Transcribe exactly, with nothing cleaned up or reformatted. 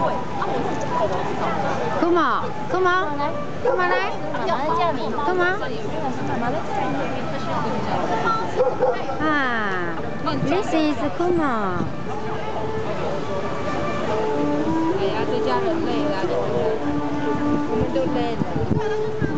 Kumo, Kumo, Kumo 来 ，Kumo。啊 ，This is Kumo。 哎呀，这家人累了，我们都累了。